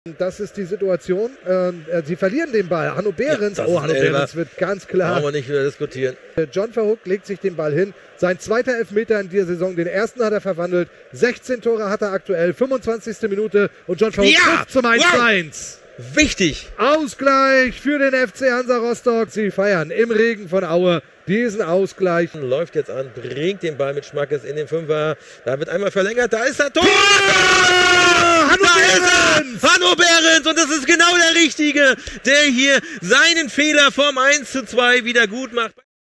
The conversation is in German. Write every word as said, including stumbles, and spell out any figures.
Das ist die Situation. Äh, sie verlieren den Ball. Hanno Behrens. Ja, oh, Hanno Behrens wird ganz klar. Brauchen wir nicht wieder diskutieren. John Verhoek legt sich den Ball hin. Sein zweiter Elfmeter in dieser Saison. Den ersten hat er verwandelt. sechzehn Tore hat er aktuell. fünfundzwanzigste Minute. Und John Verhoek ja! trifft zum eins zu eins. Wow. Wichtig. Ausgleich für den F C Hansa Rostock. Sie feiern im Regen von Aue diesen Ausgleich. Läuft jetzt an, bringt den Ball mit Schmackes in den Fünfer. Da wird einmal verlängert. Da ist er. Tor! Hanno Behrens! Hanno Behrens! Und das ist genau der Richtige, der hier seinen Fehler vom eins zu zwei wieder gut macht.